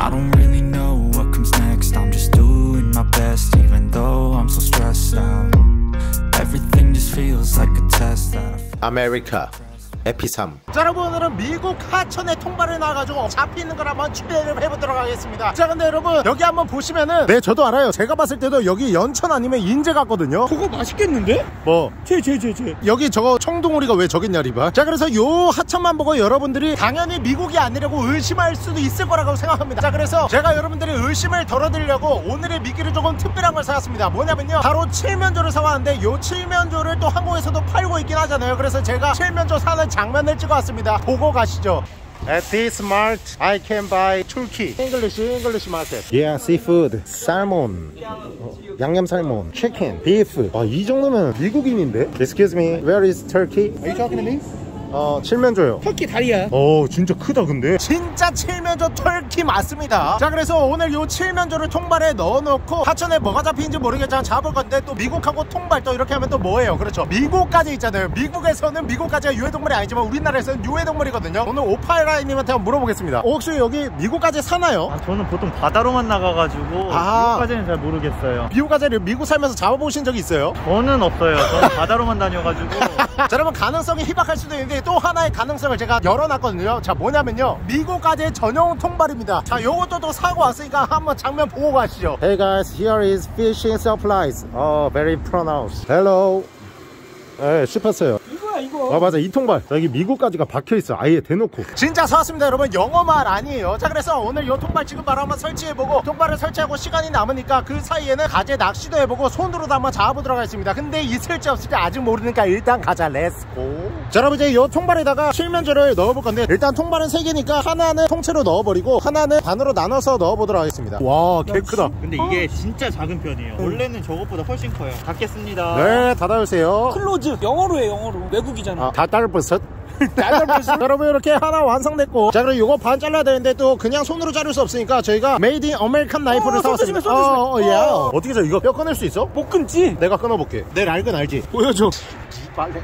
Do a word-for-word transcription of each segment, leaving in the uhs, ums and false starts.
I don't really know what comes next. I'm just doing my best, even though I'm so stressed out. Everything just feels like a test that I failed. 아메리카 에피삼. 자, 여러분 오늘은 미국 하천에 통발을 나와가지고 잡히는 걸 한번 추리를 해보도록 하겠습니다. 자, 근데 여러분 여기 한번 보시면은, 네 저도 알아요. 제가 봤을 때도 여기 연천 아니면 인제 같거든요. 그거 맛있겠는데? 뭐? 제 제 제 제 여기 저거 청둥오리가 왜 저기 있냐 리바. 자, 그래서 요 하천만 보고 여러분들이 당연히 미국이 아니라고 의심할 수도 있을 거라고 생각합니다. 자, 그래서 제가 여러분들이 의심을 덜어드리려고 오늘의 미끼를 조금 특별한 걸 사왔습니다. 뭐냐면요, 바로 칠면조를 사왔는데 요 칠면조를 또 한국에서도 팔고 있긴 하잖아요. 그래서 제가 칠면조 사는 장면을 찍어왔습니다. 보고 가시죠. At this mart, I can buy Turkey, English, English market. Yeah, seafood, salmon, 어, 양념 살몬, chicken, beef. 아, 이 정도면 미국인인데? Excuse me, where is Turkey? Are you talking to me? 어, 칠면조요. 터키 다리야. 오, 진짜 크다. 근데 진짜 칠면조 털키 맞습니다. 자, 그래서 오늘 요 칠면조를 통발에 넣어놓고 하천에 뭐가 잡히는지 모르겠지만 잡을 건데, 또 미국하고 통발 또 이렇게 하면 또 뭐예요? 그렇죠, 미국까지 있잖아요. 미국에서는 미국까지가 유해동물이 아니지만 우리나라에서는 유해동물이거든요. 오늘 오파이라님한테 한번 물어보겠습니다. 혹시 여기 미국까지 사나요? 아, 저는 보통 바다로만 나가가지고 아. 미국까지는 잘 모르겠어요. 미국까지를 미국 살면서 잡아보신 적이 있어요? 저는 없어요. 저는 바다로만 다녀가지고. 자, 여러분 가능성이 희박할 수도 있는데 또 하나의 가능성을 제가 열어놨거든요. 자, 뭐냐면요, 미국까지 전용 통발입니다. 자, 요것도 또 사고 왔으니까 한번 장면 보고 가시죠. Hey guys, here is fishing supplies. Oh, very pronounced. Hello. 네, 씹혔어요. 이거야 이거. 아, 맞아, 이 통발 여기 미국까지가 박혀있어. 아예 대놓고. 진짜 사왔습니다 여러분. 영어말 아니에요. 자, 그래서 오늘 요 통발 지금 바로 한번 설치해보고, 통발을 설치하고 시간이 남으니까 그 사이에는 가재 낚시도 해보고 손으로도 한번 잡아보도록 하겠습니다. 근데 있을지 없을지 아직 모르니까 일단 가자. 렛츠고. 자, 여러분 이제 요 통발에다가 칠면조를 넣어볼 건데, 일단 통발은 세 개니까 하나는 통째로 넣어버리고 하나는 반으로 나눠서 넣어보도록 하겠습니다. 와, 개 크다. 근데 이게 진짜 작은 편이에요. 원래는 저것보다 훨씬 커요. 닫겠습니다. 네, 닫아주세요. 클로즈. 영어로 해, 영어로. 외국이잖아. 아, 다 딸버섯. 딸버섯. 여러분 이렇게 하나 완성됐고, 자, 그럼 요거 반 잘라야 되는데 또 그냥 손으로 자를 수 없으니까 저희가 메이드 인 아메리칸 나이프를 어, 사왔습니다. 손 조심해, 손 조심해. 어, 어, 예. 어. 어떻게 저 이거 뼈 끊을 수 있어? 못 끊지? 내가 끊어볼게. 내 랄근 알지? 보여줘. 빨래.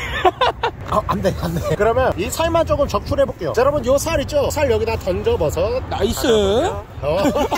아, 안 돼, 안 돼. 그러면 이 살만 조금 적출해볼게요. 자, 여러분 요 살 있죠? 살 여기다 던져버섯. 나이스. 어.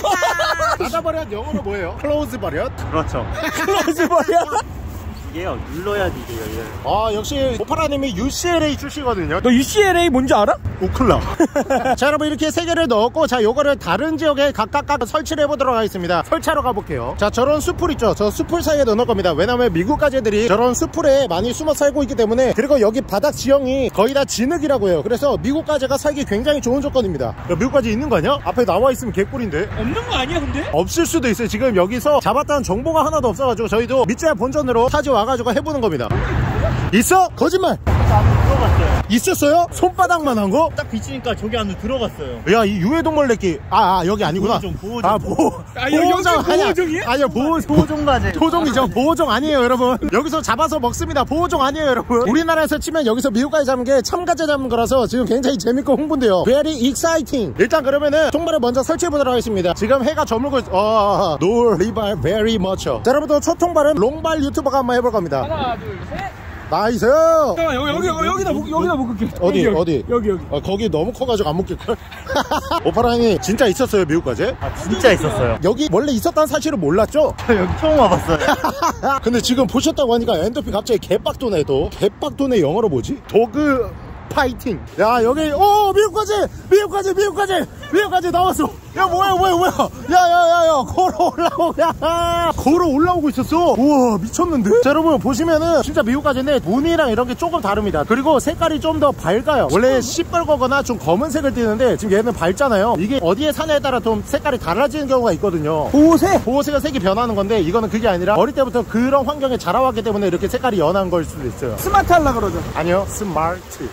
닫아버렸 영어로 뭐예요? 클로즈 버렸? 그렇죠. 클로즈 버려. 이게요, 눌러야지 이게 열려요. 아, 역시 오파라님이 유씨엘에이 출시거든요. 너 유씨엘에이 뭔지 알아? 오클라. 자, 여러분 이렇게 세 개를 넣었고, 자, 요거를 다른 지역에 각각 설치를 해보도록 하겠습니다. 설치하러 가볼게요. 자, 저런 숲풀 있죠? 저 숲풀 사이에 넣을 겁니다. 왜냐면 미국 가재들이 저런 숲풀에 많이 숨어 살고 있기 때문에. 그리고 여기 바닥 지형이 거의 다 진흙이라고 해요. 그래서 미국 가재가 살기 굉장히 좋은 조건입니다. 야, 미국 가재 있는 거 아니야? 앞에 나와 있으면 개꿀인데? 없는 거 아니야 근데? 없을 수도 있어요. 지금 여기서 잡았다는 정보가 하나도 없어가지고 저희도 밑자 본전으로 타지 와가지고 해보는 겁니다. 있어? 거짓말! 안으로 들어갔어요. 있었어요? 손바닥만 한 거? 딱 비치니까 저기 안으로 들어갔어요. 야, 이 유해동물 내끼. 아, 아, 여기 아니구나. 보호종, 보호종. 아, 보호. 아, 여기 보호종 아니야. 보호종이야? 아니요, 보호. 보호종가재. 보호종이죠. 보호종 아니에요, 여러분. 여기서 잡아서 먹습니다. 보호종 아니에요, 여러분. 우리나라에서 치면 여기서 미국까지 잡은 게 참가재 잡은 거라서 지금 굉장히 재밌고 흥분돼요. Very exciting. 일단 그러면은 통발을 먼저 설치해보도록 하겠습니다. 지금 해가 저물고, 있... 어, no rival very much. 자, 여러분들 첫 통발은 롱발 유튜버가 한번 해볼 겁니다. 하나, 둘, 셋. 나이스. 잠깐만, 여기, 여기, 여기, 여기다, 묶, 여기다 묶을게. 어디, 여기, 어디? 여기, 여기. 어, 거기 너무 커가지고 안 묶일걸? 오파라인이 진짜 있었어요, 미국까지? 아, 진짜 있었어요. 여기 원래 있었다는 사실을 몰랐죠? 저 여기 처음 와봤어요. 근데 지금 보셨다고 하니까 엔더피 갑자기 개빡도네. 또 개빡도네. 영어로 뭐지? 도그 파이팅. 야, 여기 오, 미국까지 미국까지 미국까지 미국까지 나왔어. 야, 뭐야 뭐야 뭐야. 야야야야, 걸어 올라오고. 야, 걸어 올라오고 있었어. 우와, 미쳤는데. 자, 여러분 보시면은 진짜 미국까지는 무늬랑 이런 게 조금 다릅니다. 그리고 색깔이 좀 더 밝아요. 원래 시뻘거거나 좀 검은색을 띠는데 지금 얘는 밝잖아요. 이게 어디에 사냐에 따라 좀 색깔이 달라지는 경우가 있거든요. 보호색. 보호색은 색이 변하는 건데, 이거는 그게 아니라 어릴 때부터 그런 환경에 자라왔기 때문에 이렇게 색깔이 연한 걸 수도 있어요. 스마트 하려 그러죠. 아니요, 스마트.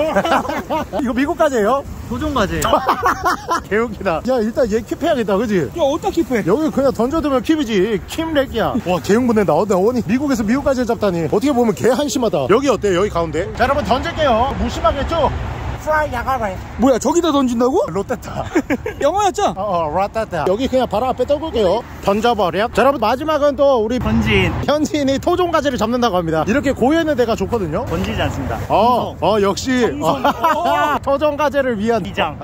이거 미국까지예요? 보호종가재. 개웃기다. 야, 일단 얘 킵해야겠다, 그지? 야, 어디다 킵해? 여기 그냥 던져두면 킵이지. 킵렉이야. 와, 개흥분된다. 어, 어니 미국에서 미국까지 잡다니. 어떻게 보면 개 한심하다. 여기 어때요? 여기 가운데? 자, 여러분 던질게요. 무심하겠죠? 프라이 야가라이. 뭐야, 저기다 던진다고? 롯데타. 영어였죠? 어, 어, 롯데타. 여기 그냥 바로 앞에 떠볼게요. 던져버려. 자, 여러분 마지막은 또 우리 번진. 현지인이 토종가재를 잡는다고 합니다. 이렇게 고여있는 데가 좋거든요. 번지지 않습니다. 어, 어 역시 어, 토종가재를 위한 이장.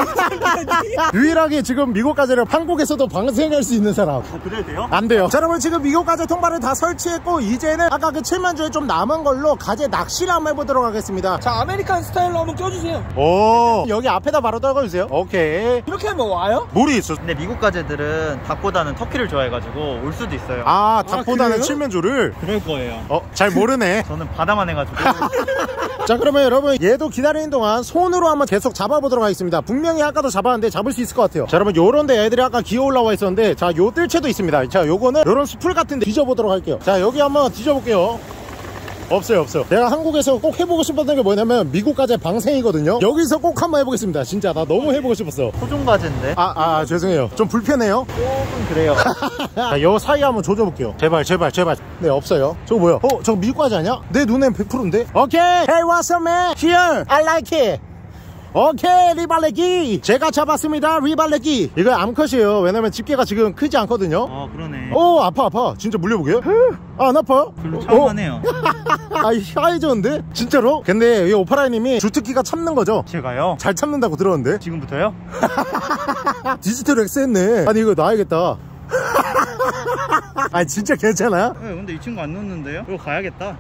유일하게 지금 미국 가재를 한국에서도 방생할 수 있는 사람. 어, 그래도 돼요? 안 돼요. 자, 여러분 지금 미국 가재 통발을 다 설치했고 이제는 아까 그 칠면조에 좀 남은 걸로 가재 낚시를 한번 해보도록 하겠습니다. 자, 아메리칸 스타일로 한번 껴주세요. 오, 여기 앞에다 바로 떨궈주세요. 오케이. 이렇게 하면 와요? 물이 있어. 근데 미국 가재들은 닭보다는 터키를 좋아해가지고 올 수도 있어요. 아, 닭보다는 그래요? 칠면조를. 그럴 거예요. 어, 잘 모르네. 저는 바다만 해가지고. 자, 그러면 여러분 얘도 기다리는 동안 손으로 한번 계속 잡아보도록 하겠습니다. 분명히 아까도 잡았는데 잡을 수 있을 것 같아요. 자, 여러분 요런데 애들이 아까 기어 올라와 있었는데, 자, 요 뜰채도 있습니다. 자, 요거는 요런 수풀 같은데 뒤져보도록 할게요. 자, 여기 한번 뒤져볼게요. 없어요, 없어요. 내가 한국에서 꼭 해보고 싶었던 게 뭐냐면 미국 가재 방생이거든요. 여기서 꼭 한번 해보겠습니다. 진짜 나 너무 해보고 싶었어. 토종 가재인데. 아, 아, 죄송해요. 좀 불편해요. 조금 그래요. 자, 요 사이 한번 조져볼게요. 제발, 제발, 제발. 네, 없어요. 저거 뭐야? 어, 저거 미국 가재 아니야? 내 눈엔 백 퍼센트인데? 오케이. Hey, what's up, man? Here. I like it. 오케이, 리발레기. 제가 잡았습니다. 리발레기. 이거 암컷이에요. 왜냐면 집게가 지금 크지 않거든요. 어, 그러네. 오, 아파, 아파. 진짜 물려보게요? 아, 안 아파? 별로 처음 어? 하네요. 아, 하얘졌는데? 진짜로? 근데 이 오파라이님이 주특기가 참는 거죠? 제가요? 잘 참는다고 들었는데? 지금부터요? 디지털 X 했네. 아니, 이거 놔야겠다. 아니, 진짜 괜찮아? 네, 근데 이 친구 안 놓는데요? 이거 가야겠다.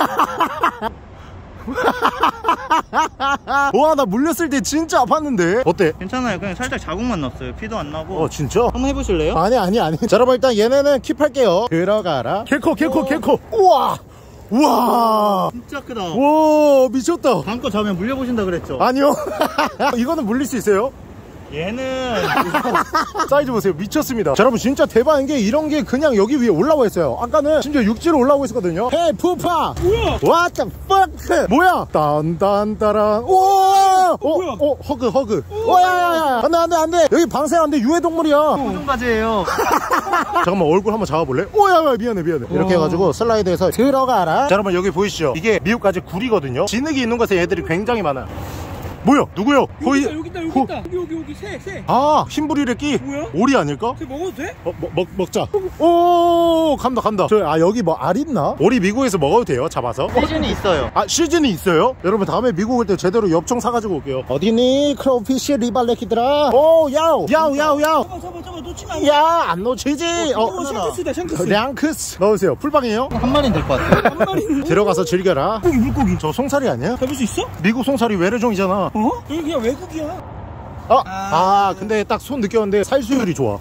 와, 나 물렸을 때 진짜 아팠는데. 어때? 괜찮아요. 그냥 살짝 자국만 났어요. 피도 안 나고. 어, 진짜? 한번 해보실래요? 아니, 아니, 아니. 자, 여러분 일단 얘네는 킵할게요. 들어가라. 개코, 개코, 개코. 우와! 우와! 진짜 크다. 와, 미쳤다. 다음 거 잡으면 물려보신다 그랬죠? 아니요. 이거는 물릴 수 있어요? 얘는 사이즈 보세요. 미쳤습니다. 자, 여러분 진짜 대박인 게 이런 게 그냥 여기 위에 올라와 있어요. 아까는 심지어 육지로 올라오고 있었거든요. 헤이 푸파. 뭐야? What the fuck? 뭐야? 딴딴따란. 우와. 어, 뭐야? 어, 허그 허그. 오야야야. 안돼 안돼 안돼. 여기 방생 안돼. 유해동물이야. 토종 가재예요. 잠깐만, 얼굴 한번 잡아볼래? 오야야, 미안해 미안해. 이렇게 해가지고 슬라이드해서 들어가라. 자, 여러분 여기 보이시죠? 이게 미국 가재 굴이거든요. 진흙이 있는 곳에 애들이 굉장히 많아요. 뭐야? 누구요? 여기 있다, 여기 있다, 여기 있다. 여기, 여기, 여기, 새, 새. 아, 흰부리래끼. 뭐야? 오리 아닐까? 새 먹어도 돼? 어, 먹, 먹, 먹자. 오, 간다, 간다. 저, 아, 여기 뭐 알 있나? 오리 미국에서 먹어도 돼요? 잡아서? 시즌이 있어요. 아, 시즌이 있어요? 여러분, 다음에 미국 올 때 제대로 엽총 사가지고 올게요. 어디니? 크로우피쉬 리발레키들아. 오, 야우, 야우, 야우, 야우. 잡아, 잡아, 잡아, 놓치면 안 돼. 야, 안 놓치지? 어, 어, 샹크스다, 샹크스. 량크스. 넣으세요. 풀빵이에요? 한 마리는 될 것 같아요. 한 마리는. 들어가서 즐겨라. 물고기, 물고기. 저 송사리 아니야? 잡을 수 있어? 미국 송사리 외래종이잖아. 어? 여기 그냥 외국이야. 아, 아, 근데 딱 손 느꼈는데 살수율이 좋아.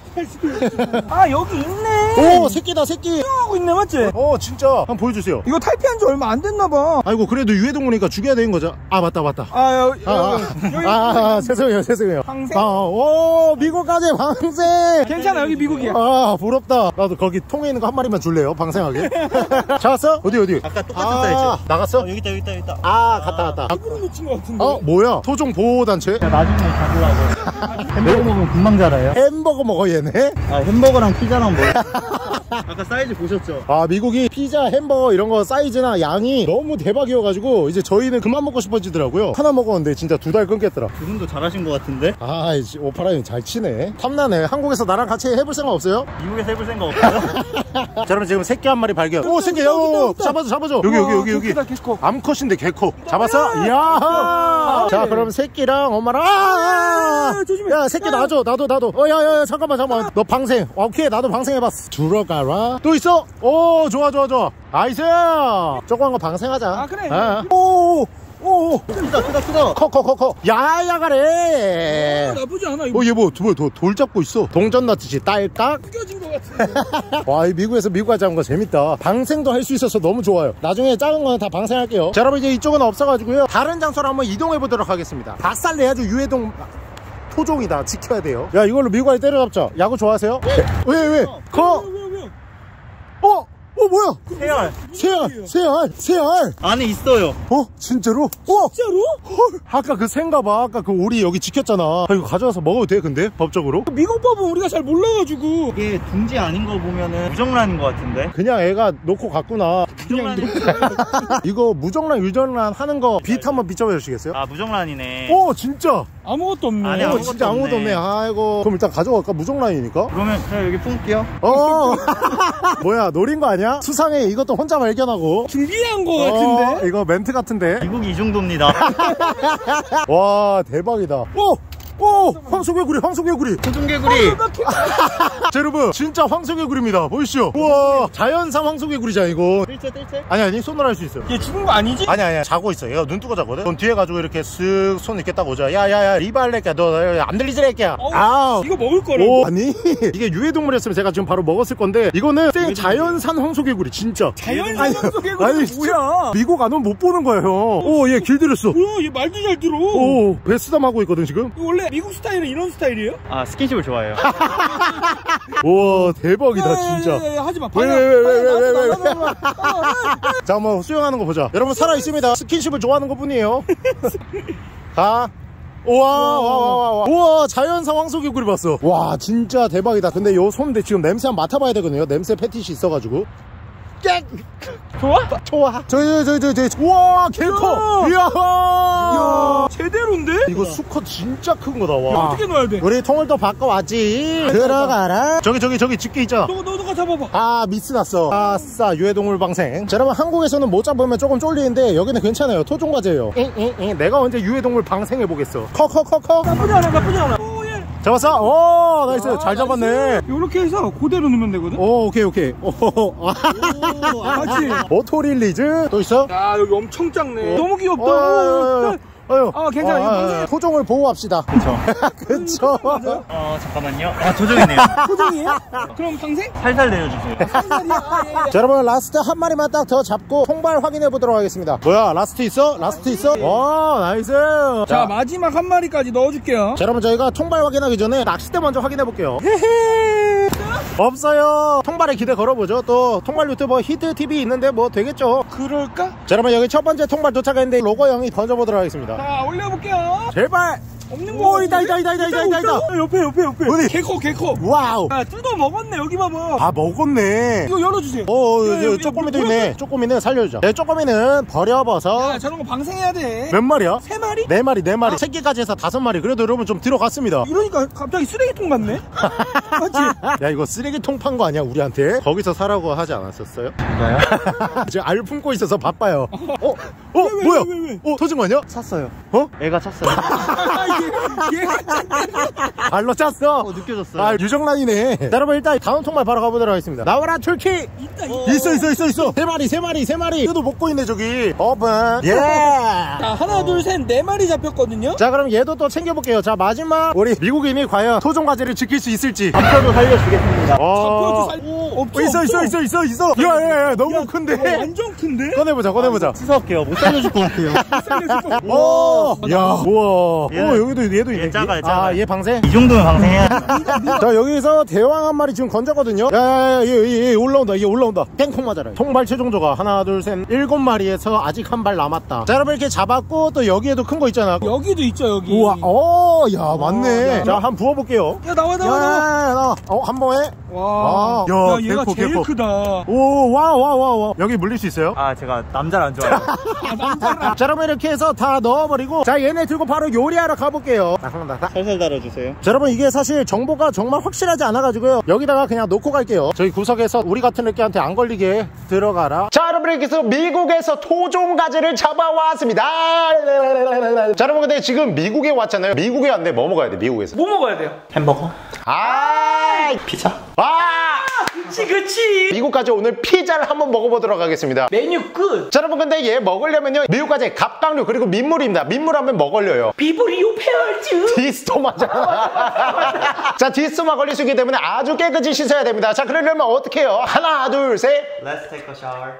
아, 여기 있네. 오, 새끼다, 새끼. 하고 있네, 맞지? 어, 진짜. 한번 보여주세요. 이거 탈피한 지 얼마 안 됐나봐. 아이고, 그래도 유해동물이니까 죽여야 되는 거죠. 아, 맞다, 맞다. 아, 여기, 아, 아, 여기. 아, 아, 죄송해요, 죄송해요. 방생? 아, 오, 미국까지 방생. 괜찮아, 여기 미국이야. 아, 부럽다. 나도 거기 통에 있는 거 한 마리만 줄래요? 방생하게. 잡았어? 어디, 어디? 아까 똑같은 아, 사이즈. 나갔어? 어, 여기 있다, 여기 있다, 여기 있다. 아, 갔다, 갔다. 일부러 놓친 것 같은데. 어, 뭐야? 토종 보호단체? 나중에 잡으라고. 햄버거 먹으면 금방 자라요. 햄버거 먹어, 얘네? 아, 햄버거랑 피자랑 뭐. 아까 사이즈 보셨죠? 아, 미국이 피자, 햄버거 이런 거 사이즈나 양이 너무 대박이어가지고 이제 저희는 그만 먹고 싶어지더라고요. 하나 먹었는데 진짜 두 달 끊겠더라. 두 분도 잘하신 것 같은데? 아, 이제 오파라인 잘 치네. 탐나네. 한국에서 나랑 같이 해볼 생각 없어요? 미국에서 해볼 생각 없어요? 자, 그럼 지금 새끼 한 마리 발견. 오, 새끼, 야, 잡아줘, 잡아줘. 여기, 여기, 여기, 여기. 개코다, 개코. 암컷인데 개코. 잡았어? 이야. 자, 그럼 새끼랑 엄마랑. 아, 조심해. 야, 새끼 놔줘. 나도, 나도. 어, 야, 야, 야, 잠깐만, 잠깐만. 너 방생. 오케이, 나도 방생해봤어. 들어가라. 또 있어? 오, 좋아, 좋아, 좋아. 나이스. 조그만 거 방생하자. 아, 그래. 아. 오, 오, 크다, 크다, 크다. 커, 커, 커, 커. 야야, 가래. 나쁘지 않아, 이거. 어, 얘 뭐, 뭐, 도, 돌 잡고 있어. 동전 놔듯이 딸깍. 구겨진 것 같은데. 와, 이 미국에서 미국 가재 하는 거 재밌다. 방생도 할 수 있어서 너무 좋아요. 나중에 작은 거는 다 방생할게요. 자, 여러분 이제 이쪽은 없어가지고요. 다른 장소로 한번 이동해 보도록 하겠습니다. 닭살 내야죠. 유해동 토종이다. 지켜야 돼요. 야, 이걸로 미국 가재 때려잡자. 야구 좋아하세요? 왜, 왜? 커? 왜, 왜, 왜? 어? 어, 뭐야? 새알. 새알, 새알, 새알. 안에 있어요. 어? 진짜로? 어? 진짜로? 헐. 아까 그 새인가 봐. 아까 그 오리 여기 지켰잖아. 아, 이거 가져와서 먹어도 돼, 근데? 법적으로? 미국법은 우리가 잘 몰라가지고. 이게 둥지 아닌 거 보면은 무정란인 것 같은데. 그냥 애가 놓고 갔구나. 무정란이. 이거 무정란, 유정란 하는 거 빛 한번 비춰봐 주시겠어요? 아 무정란이네. 오, 진짜. 아무것도 없네. 안에 어, 아무것도 진짜 아무것도 없네. 없네. 아이고. 그럼 일단 가져갈까? 무정란이니까? 그러면 그냥 여기 품을게요. 어. 뭐야, 노린 거 아니야? 수상해. 이것도 혼자 발견하고. 준비한 거 어, 같은데. 이거 멘트 같은데. 미국이 이 정도입니다. 와, 대박이다. 오! 오! 황소개구리, 황소개구리. 소중개구리. 자, 여러분, 진짜 황소개구리입니다. 보이시죠? 우와, 자연산 황소개구리잖아, 이거. 뜰채 뜰채. 아니, 아니, 손으로 할 수 있어요. 얘 죽은 거 아니지? 아니, 아니, 자고 있어. 얘가 눈 뜨고 자거든? 그럼 뒤에 가지고 이렇게 쓱 손 이렇게 딱 오자. 야, 야, 야, 리발레끼야. 너, 안 들리지, 래끼야. 어우, 아우. 이거 먹을 거라고. 오, 아니, 이게 유해동물이었으면 제가 지금 바로 먹었을 건데, 이거는 생 자연산 황소개구리, 진짜. 자연산 아니, 황소개구리는 아니, 뭐야? 미국 안 오면 못 보는 거예요, 형. 오, 얘 길들였어. 뭐야, 얘 말도 잘 들어. 오, 베스담 하고 있거든, 지금. 이거 원래 미국 스타일은 이런 스타일이에요? 아 스킨십을 좋아해요. 우와, 대박이다, 진짜. 야, 야, 야, 하지마. 왜, 왜, 왜, 왜, 왜, 왜, 왜. 자, 한번 수영하는 거 보자. 여러분, 살아있습니다. 스킨십을 좋아하는 것 뿐이에요. 가. 우와, 와, 와, 와, 와. 우와, 자연산 황소개구리 봤어. 와, 진짜 대박이다. 근데 요 손대 지금 냄새 한번 맡아봐야 되거든요. 냄새 패티시 있어가지고. 깨! 좋아? 좋아. 저기, 저기, 저기, 저기. 우와, 개 커. 이야. 야, 제대로인데? 이거 수컷 진짜 큰 거다, 야, 와. 어떻게 넣어야 돼? 우리 통을 또 바꿔왔지. 들어가라. 저기, 저기, 저기 집게 있잖아. 너가 너가 잡아봐. 아, 미스 났어. 아싸, 유해동물 방생. 자, 여러분, 한국에서는 못 잡으면 조금 쫄리는데 여기는 괜찮아요. 토종과제예요. 잉잉잉. 내가 언제 유해동물 방생해보겠어. 커, 커, 커, 커. 나쁘지 않아, 나쁘지 않아. 오, 예. 잡았어? 오, 나이스. 아, 잘 잡았네. 요렇게 해서 그대로 넣으면 되거든? 오, 오케이, 오케이. 오, 오, 아, 맞지? 오토릴리즈. 또 있어? 야, 여기 엄청 작네. 너무 귀엽다. 어, 어휴. 아, 괜찮아. 이거 방생. 토종을 보호합시다. 그쵸. 그쵸. 어 잠깐만요. 아 조정이네요. 표정이에요? 그럼 방생? 살살 내려주세요. 아, 예, 예. 자, 여러분, 라스트 한 마리만 딱 더 잡고 통발 확인해 보도록 하겠습니다. 뭐야, 라스트 있어? 라스트 있어? 와, 나이스. 자, 마지막 한 마리까지 넣어줄게요. 자, 여러분, 저희가 통발 확인하기 전에 낚싯대 먼저 확인해 볼게요. 없어요. 통발에 기대 걸어보죠. 또 통발 유튜버 히트티비 있는데 뭐 되겠죠. 그럴까? 자, 여러분, 여기 첫 번째 통발 도착했는데 로고 형이 던져보도록 하겠습니다. 자, 올려볼게요. 제발. 없는 거. 오, 있다, 있다, 있다, 있다, 있다, 있다, 있다. 옆에, 옆에, 옆에. 어디? 개코, 개코. 와우. 야, 뜯어 먹었네. 여기 봐봐. 아, 먹었네. 이거 열어주세요. 오, 야, 야, 여, 야, 쪼꼬미도 뭐, 있네. 쪼꼬미는 살려주자. 네, 쪼꼬미는 버려버서. 야, 저런 거 방생해야 돼. 몇 마리야? 세 마리? 네 마리, 네 마리. 새끼까지 해서 다섯 마리. 그래도 여러분 좀 들어갔습니다. 이러니까 갑자기 쓰레기통 같네? 맞지? 야, 이거 쓰레기통 판 거 아니야, 우리한테? 거기서 사라고 하지 않았었어요? 뭔가요? 지금 알 품고 있어서 바빠요. 어? 어? 왜, 왜, 뭐야? 왜, 왜, 왜? 어? 터진 거 아니야? 찼어요. 어? 애가 찼어요. 아, 얘, 얘가 발로 찼어. 어 느껴졌어요. 아, 유정란이네. 자, 여러분, 일단 다음 통발 바로 가보도록 하겠습니다. 나와라, turkey! 있다, 있다. 있어, 있어, 있어, 있어. 세 마리, 세 마리, 세 마리. 얘도 먹고 있네, 저기. 오픈. 예! 자, 하나, 둘, 셋, 네 마리 잡혔거든요? 자, 그럼 얘도 또 챙겨볼게요. 자, 마지막. 우리 미국인이 과연 토종과제를 지킬 수 있을지. 잡혀도 살려주겠습니다. 어. 잡혀도 살, 오, 없어, 있어, 있어, 없어. 있어, 있어, 있어. 야, 야, 야, 너무 야, 큰데. 어, 완전 큰데? 꺼내보자, 꺼내보자. 치사할게요. 못 살려줄 것 같아요. 오, 야, 우와. 얘는- 오, 여기도 얘도 있네. 얘 작아요, 아, 작아요. 얘 방생. 이 정도면 방생해야 돼. 자, 여기서 대왕 한 마리 지금 건졌거든요. 야, 야, 야, 얘, 얘, 얘 올라온다. 얘 올라온다. 땡콩 맞아라. 통발 최종조가 하나, 둘, 셋, 일곱 마리에서 아직 한 발 남았다. 자, 여러분 이렇게 잡았고 또 여기에도 큰 거 있잖아. 여기도 있죠, 여기. 우와, 어, 야, 맞네. 야, 자, 한번 부어볼게요. 야, 나와, 야, 나와, 나와. 나와. 어, 한 번에. 와, 아, 야, 야, 얘가 개코, 제일 개코. 크다. 오, 와, 와, 와, 와. 여기 물릴 수 있어요? 아 제가 남자를 안 좋아해요. 자, 여러분 이렇게 해서 다 넣어버리고, 자, 얘네 들고 바로 요리하러 가볼게요. 자, 한번 다. 살살 달아주세요. 자, 여러분 이게 사실 정보가 정말 확실하지 않아가지고요, 여기다가 그냥 놓고 갈게요. 저희 구석에서 우리 같은 애끼한테 안 걸리게 들어가라. 자, 여러분 이렇게 해서 미국에서 토종가지를 잡아왔습니다. 자, 여러분 근데 지금 미국에 왔잖아요. 미국에 왔는데 뭐 먹어야 돼? 미국에서 뭐 먹어야 돼요? 햄버거? 아, 피자? 아, 그치, 그치. 미국까지 오늘 피자를 한번 먹어보도록 하겠습니다. 메뉴 끝. 자, 여러분 근데 얘 먹으려면요, 미국까지 갑각류 그리고 민물입니다. 민물 하면 먹을려요. 비브리오 페어즈. 디스토마잖아. 자, 디스토마 걸릴 수 있기 때문에 아주 깨끗이 씻어야 됩니다. 자, 그러려면 어떻게 해요? 하나, 둘, 셋. Let's take a shower.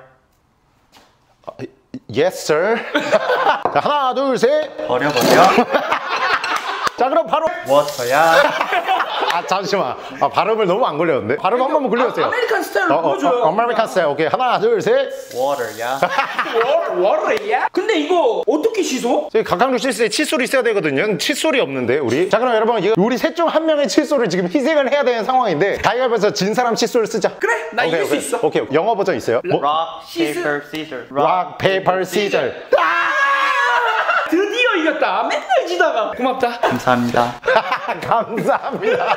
Yes, sir. 자, 하나, 둘, 셋. 버려 버려. 자, 그럼 바로 워터야. 아 잠시만. 아 발음을 너무 안 걸렸는데. 발음 한 번만 굴려주세요. 아메리칸 스타일로 어, 보여줘요. 어, 아메리칸 스타일. 오케이 하나 둘 셋. 워터야. 워터야? 근데 이거 어떻게 씻어? 저희 각각류 씻을 때 칫솔이 있어야 되거든요. 칫솔이 없는데 우리. 자 그럼 여러분 이거 우리 셋 중 한 명의 칫솔을 지금 희생을 해야 되는 상황인데 가위바위보에서 진 사람 칫솔을 쓰자. 그래, 나 오케이, 이길 수 오케이. 있어. 오케이 영어 버전 있어요? 뭐? Rock, 시스- paper, scissors. 락 페이퍼 시절. 드디어 이겼다. 맨날 지다가. 고맙다. 감사합니다. 감사합니다.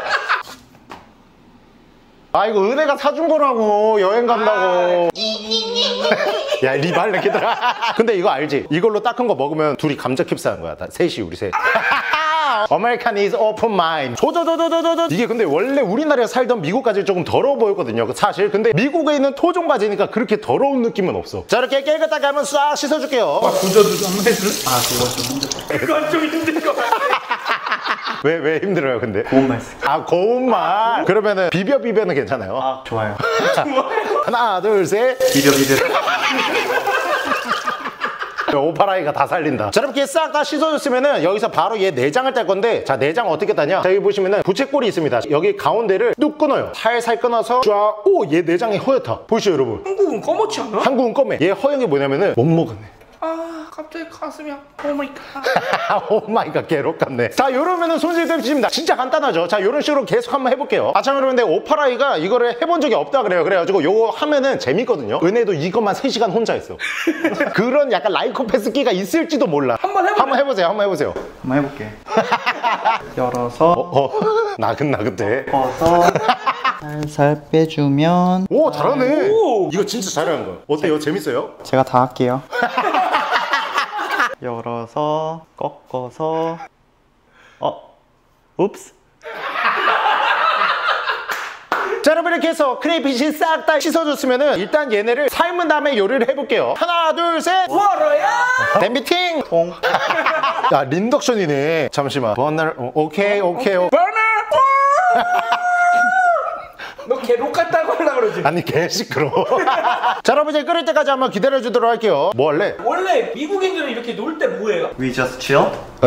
아 이거 은혜가 사준 거라고 여행 간다고. 야 리발 내키더라. 근데 이거 알지? 이걸로 닦은 거 먹으면 둘이 감자 캡스하는 거야. 다 셋이 우리 셋. American is open mind. 조조조조조조. 이게 근데 원래 우리나라에 살던 미국까지 조금 더러워 보였거든요. 사실. 근데 미국에 있는 토종 바지니까 그렇게 더러운 느낌은 없어. 자 이렇게 깨끗하게 하면 싹 씻어줄게요. 구조도 한번 해줄? 아, 그거 좀 힘들다. 그건 좀 힘들 것 같아. 왜 왜 힘들어요 근데? 고운말 쓸. 아 고운말. 그러면은 비벼 비벼는 괜찮아요? 아, 좋아요. 하나 둘 셋. 비벼 비벼. 오파라이가 다 살린다. 자 이렇게 싹 다 씻어줬으면은 여기서 바로 얘 내장을 딸 건데 자 내장 어떻게 따냐? 자 여기 보시면은 부채꼴이 있습니다. 여기 가운데를 뚝 끊어요. 살살 끊어서 쫙오얘 내장이 허옇다. 보시죠 여러분. 한국은 검었지 않아? 한국은 검해. 얘 허연 게 뭐냐면은 못 먹었네. 아 갑자기 가슴이 아파. 오마이갓. 오마이갓 괴롭겠네. 자 이러면은 손질됩니다. 진짜 간단하죠. 자 이런 식으로 계속 한번 해볼게요. 아참 여러분 근데 오파라이가 이거를 해본 적이 없다 그래요. 그래가지고 요거 하면은 재밌거든요. 은혜도 이것만 세 시간 혼자 했어. 그런 약간 라이코패스기가 있을지도 몰라. 한번 해볼래? 한번 해보세요. 한번 해보세요. 한번 해볼게. 열어서 어 나긋나긋해. 꺼서 살살 빼주면 오 잘하네. 오. 이거 진짜 잘하는 거야. 어때요? 재밌어요? 제가 다 할게요. 열어서 꺾어서 어, 읍스. 자 여러분 이렇게 해서 크레이피시 싹 다 씻어줬으면은 일단 얘네를 삶은 다음에 요리를 해볼게요. 하나 둘 셋. 워터야? 댐비팅. 통. 아 린덕션이네. 잠시만. 버너. 어, 오케이 오케이. 오케이. 버너. 너 개록 같다고 하려고 그러지? 아니 개 시끄러워. 자 여러분 이제 끓일 때까지 한번 기다려주도록 할게요. 뭐 할래? 원래 미국인들은 이렇게 놀 때 뭐해요? We just chill.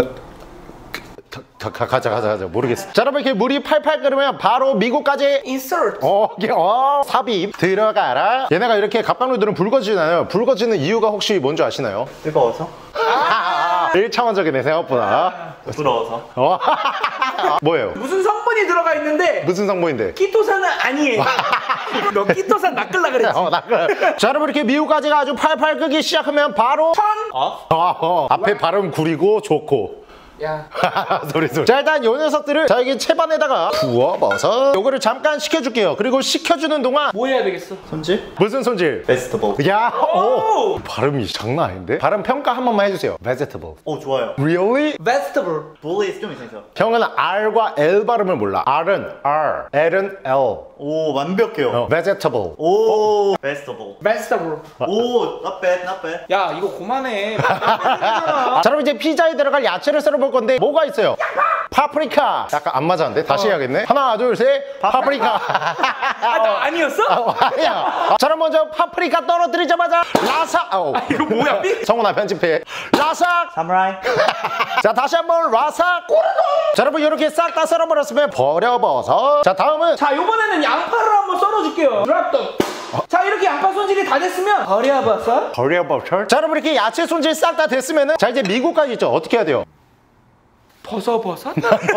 가, 가, 가자 가자 가자. 모르겠어. 자 여러분 이렇게 물이 팔팔 끓으면 바로 미국까지 Insert. 어, 이게, 어, 삽입 들어가라. 얘네가 이렇게 갑각류들은 붉어지잖아요. 붉어지는 이유가 혹시 뭔지 아시나요? 뜨거워서. 일 차원적이네 생각보다. 부러워서. 어? 뭐예요? 무슨 성분이 들어가 있는데 무슨 성분인데? 키토산은 아니에요. 너 키토산 낚을라 그랬지? 어, 나 자 여러분 이렇게 미국까지가 아주 팔팔 끓기 시작하면 바로 어? 어, 어. 앞에 발음 구리고 좋고 야. 소리 소리. 자 일단 요 녀석들을 자 여기 채반에다가 부어버서 요거를 잠깐 식혀줄게요. 그리고 식혀주는 동안 뭐 해야 되겠어? 손질? 무슨 손질? 베스트볼. 야, 오. 오! 발음이 장난 아닌데? 발음 평가 한 번만 해주세요. Vegetable. 오, 좋아요. Really? Vegetable. 볼이 좀 있어요. 형은 R과 L 발음을 몰라. R은 R, L은 L. 오, 완벽해요. 어, vegetable. 오, 베스트볼. Vegetable. 오, not bad, not bad. 야 이거 그만해. 자 그럼 이제 피자에 들어갈 야채를 썰어볼 건데 뭐가 있어요? 파프리카. 약간 안 맞았는데 다시 해야겠네. 하나 둘 셋. 파프리카. 아, 나 아니었어? 어, 아니야. 자 그럼 먼저 파프리카 떨어뜨리자마자 라삭. 어. 이거 뭐야? 삐? 성훈아 편집해. 라삭. 사무라이. 자 다시 한번 라삭. 자 여러분 이렇게 싹 다 썰어버렸으면 버려버서. 자 다음은 자 이번에는 양파를 한번 썰어줄게요. 드랍도. 자 이렇게 양파 손질이 다 됐으면 버려버섯. 버려버서. 자 여러분 이렇게 야채 손질 싹 다 됐으면은 자 이제 미국까지 있죠. 어떻게 해야 돼요? 버섯버섯?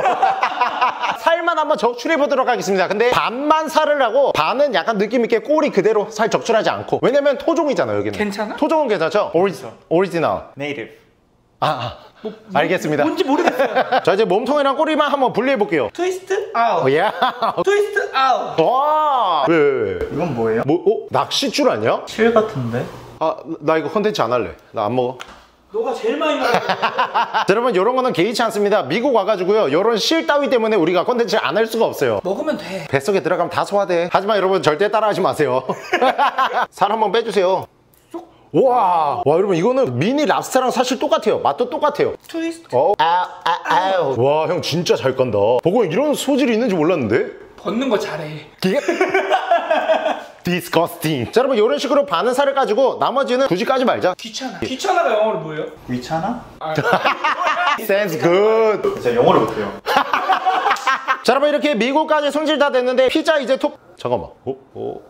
살만 한번 적출해 보도록 하겠습니다. 근데 반만 살을 하고 반은 약간 느낌 있게 꼬리 그대로 살 적출하지 않고. 왜냐면 토종이잖아 여기는. 괜찮아? 토종은 괜찮죠? 오리지, 오리지널. 네이티브. 아, 아. 알겠습니다. 뭔지 모르겠어요. 자 이제 몸통이랑 꼬리만 한번 분리해 볼게요. 트위스트 아웃. 어, 야. 트위스트 아웃. 와. 왜, 왜, 왜? 이건 뭐예요? 뭐, 어? 낚싯줄 아니야? 실 같은데? 아, 나 이거 컨텐츠 안 할래. 나 안 먹어. 너가 제일 많이 먹어. 자, 여러분 이런 거는 개의치 않습니다. 미국 와가지고요 이런 실 따위 때문에 우리가 컨텐츠를 안 할 수가 없어요. 먹으면 돼. 뱃속에 들어가면 다 소화돼. 하지만 여러분 절대 따라하지 마세요. 살 한번 빼주세요. 와, 와 여러분 이거는 미니 랍스타랑 사실 똑같아요. 맛도 똑같아요. 트위스트. 어, 아, 아, 아우. 와, 형 진짜 잘 건다. 보고 이런 소질이 있는지 몰랐는데. 벗는 거 잘해. 디스커스팅. 자, 여러분 이런 식으로 반은 살을 가지고 나머지는 굳이 까지 말자. 귀찮아. 귀찮아가 영어로 뭐예요? 귀찮아? Sounds good. 제가 영어를 못해요. 자, 자 여러분 이렇게 미국까지 손질 다 됐는데 피자 이제 톱 잠깐만 어? 어?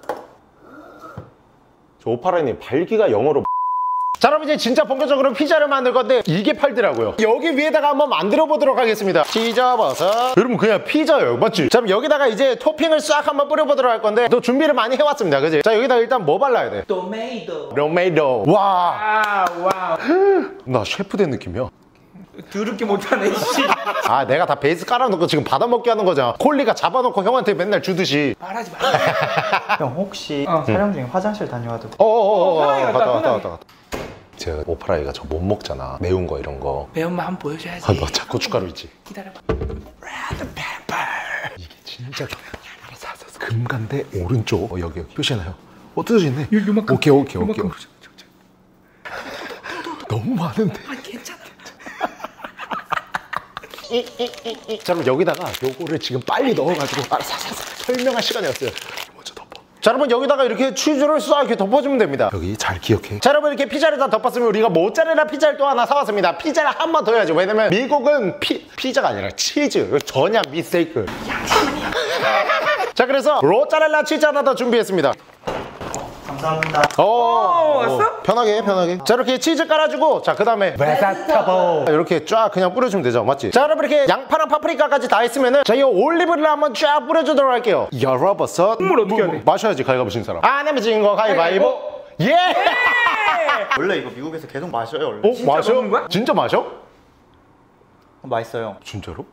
저 오파라님 발기가 영어로 자 여러분 이제 진짜 본격적으로 피자를 만들 건데 이게 팔더라고요. 여기 위에다가 한번 만들어 보도록 하겠습니다. 피자 버섯 여러분 그냥 피자예요 맞지? 자 그럼 여기다가 이제 토핑을 싹 한번 뿌려보도록 할 건데 또 준비를 많이 해왔습니다 그지? 자 여기다가 일단 뭐 발라야 돼? 토마토. 토마토. 와. 아 와우. 나 셰프 된 느낌이야. 더럽게 못하네 씨. 아 내가 다 베이스 깔아놓고 지금 받아먹게 하는 거잖아. 콜리가 잡아놓고 형한테 맨날 주듯이. 말하지 마. 형 혹시 어. 촬영 중에 화장실 다녀와도 돼? 어어어어 어, 편하게 갔다 갔다, 갔다 편하게. 갔다 갔다. 제가 오파라이가 저 못 먹잖아. 매운 거 이런 거. 매운맛 한번 보여줘야지. 아, 너 자꾸 고춧가루 있지? 기다려봐. 이게 진짜 알았어 알았어 알았어. 금간대 오른쪽 어, 여기 여기 표시해놔요. 어 뜯어져 있네. 요, 요만큼. 오케이 오케이 오케이. 요만큼. 너무 많은데. 아 괜찮아. 자 그럼 여기다가 요거를 지금 빨리 넣어가지고 알았어 알았어 알았어. 설명할 시간이 없어요. 먼저 덮어. 자 여러분 여기다가 이렇게 치즈를 싹 이렇게 덮어주면 됩니다. 여기 잘 기억해. 자 여러분 이렇게 피자를 다 덮었으면 우리가 모짜렐라 피자를 또 하나 사왔습니다. 피자를 한 번 더 해야죠. 왜냐면 미국은 피, 피자가 아니라 치즈. 전혀 미스테이크. 자 그래서 모짜렐라 치즈 하나 더 준비했습니다. 감사합니다. 어, 어, 왔어? 편하게 편하게. 자 이렇게 치즈 깔아주고 자 그 다음에 베타타보 이렇게 쫙 그냥 뿌려주면 되죠 맞지? 자 여러분 이렇게 양파랑 파프리카까지 다 했으면은 자 이 올리브를 한번 쫙 뿌려주도록 할게요. 열어버섯 국물 어떻게 해야 돼? 마셔야지 가위바위보 진 사람. 안 내면 진 거 가위바위보. 예. 원래 이거 미국에서 계속 마셔요 원래. 어 진짜 마셔? 먹는 거야? 진짜 마셔? 맛있어요. 진짜로?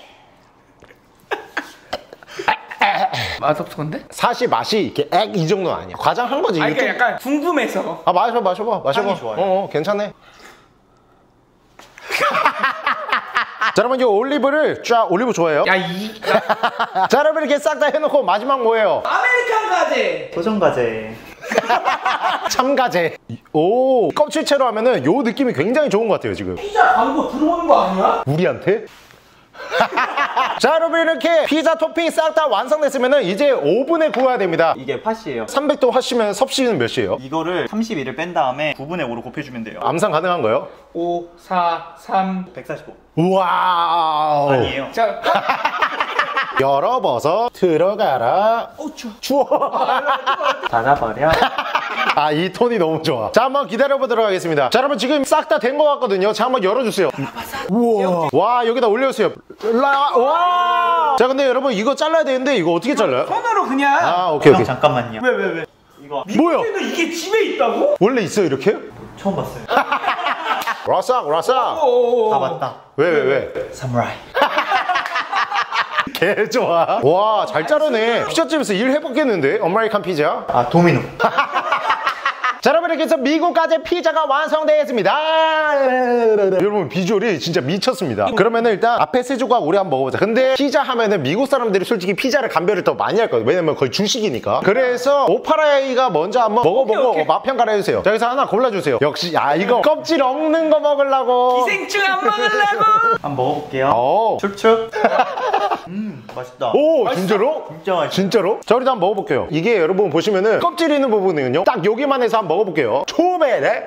맛없어 근데? 사실 맛이 이렇게 액 이 정도는 아니야. 과장한 거지. 아니 그러니까 이렇게. 약간 궁금해서. 아 마셔 마셔봐 마셔봐. 향이 좋아요. 어, 어 괜찮네. 자 여러분 이 올리브를 쫙 올리브 좋아해요? 야 이. 자 여러분 이렇게 싹 다 해놓고 마지막 뭐예요? 아메리칸 가제. 도전 과제. 참가제. 오 껍질채로 하면은 요 느낌이 굉장히 좋은 것 같아요 지금. 피자 광고 들어오는 거 아니야? 우리한테? 자 여러분 이렇게 피자 토핑 싹 다 완성됐으면은 이제 오븐에 구워야 됩니다. 이게 팥이에요. 삼백 도 하시면 섭씨는 몇이에요? 이거를 삼십일을 뺀 다음에 구분의 오로 곱해주면 돼요. 암산 가능한 거예요? 오, 사, 삼. 백사십오. 와우. 아니에요. 자, 열어버섯 들어가라. 어 추워. 추워. 닫아버려. 아 이 톤이 너무 좋아. 자 한번 기다려보도록 하겠습니다. 자 여러분 지금 싹 다 된 것 같거든요. 자 한번 열어주세요. 우와. 와 여기다 올려주세요. 라, 와. 자 근데 여러분 이거 잘라야 되는데 이거 어떻게 잘라요? 손으로 그냥. 아 오케이 형 오케이. 잠깐만요. 왜 왜 왜? 이거 뭐야? 미국에는 이게 집에 있다고? 원래 있어요 이렇게? 처음 봤어요. 라싹 라싹. 오. 아 맞다. 왜 왜 왜? 사무라이. 개 좋아. 와 잘 자르네. 피자집에서 일 해봤겠는데? 아메리칸 피자. 아 도미노. 자 여러분 이렇게 해서 미국까지 피자가 완성되었습니다. 여러분 비주얼이 진짜 미쳤습니다. 그러면은 일단 앞에 세 조각 우리 한번 먹어보자. 근데 피자 하면은 미국 사람들이 솔직히 피자를 감별을 더 많이 할 거예요. 왜냐면 거의 주식이니까. 그래서 오파라이가 먼저 한번 먹어보고 오케이, 오케이. 맛 평가를 해주세요. 자 여기서 하나 골라주세요. 역시 아 이거 껍질 없는 거 먹으려고. 기생충 안 먹으려고. 한번 먹어볼게요. 오. 축축. 음 맛있다. 오 진짜로? 진짜 맛있어. 진짜로? 자 우리도 한번 먹어볼게요. 이게 여러분 보시면은 껍질 있는 부분은요 딱 여기만 해서 한번 먹어볼게요. 초베레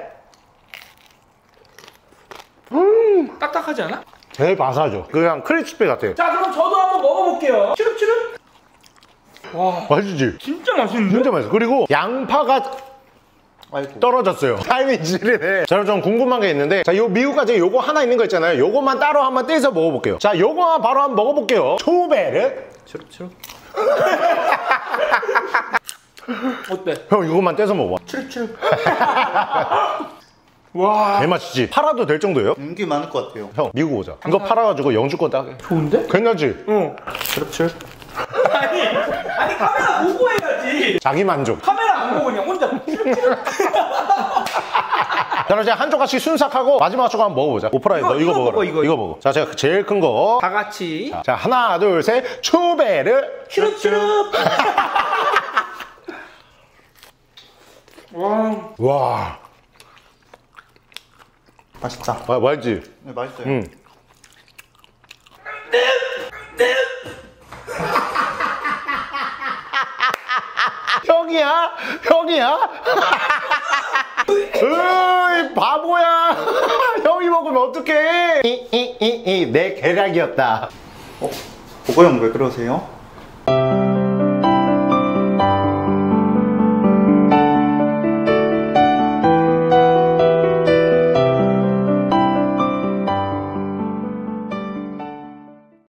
음, 딱딱하지 않아? 제일 바사죠. 그냥 크리스피 같아요. 자, 그럼 저도 한번 먹어볼게요. 추릅추릅. 와, 맛있지? 진짜 맛있는데? 진짜 맛있어. 그리고 양파가 아이고. 떨어졌어요. 타이밍 지르네. 자, 좀 궁금한 게 있는데, 자, 요 미국까지 요거 하나 있는 거 있잖아요. 요거만 따로 한번 떼서 먹어볼게요. 자, 요거 바로 한번 먹어볼게요. 초베르. 추룩추룩. 어때? 형, 이거만 떼서 먹어봐. 추릅추릅. 와, 개맛이지? 팔아도 될 정도예요? 인기 많을 것 같아요. 형, 미국 오자. 이거 팔아가지고 영주권 따게. 좋은데? 괜찮지? 응. 추룩추룩. 아니, 아니 카메라 보고 해야지. 자기 만족. 카메라 안 보고 그냥 혼자. 자, 그럼 제가 한 조각씩 순삭하고 마지막 조각 한번 먹어보자. 오프라이 이거, 너 이거 이거 먹어라. 먹어, 이거. 이거 먹어. 자, 제가 제일 큰 거. 다 같이. 자, 하나, 둘, 셋. 초베르. 추릅추릅. 와, 와. 맛있다. 아, 맛있지? 네, 맛있어요. 응. 형이야? 형이야? 으이 바보야. 형이 먹으면 어떡해. 이이이이 내 계략이었다. 보고 형 왜 그러세요?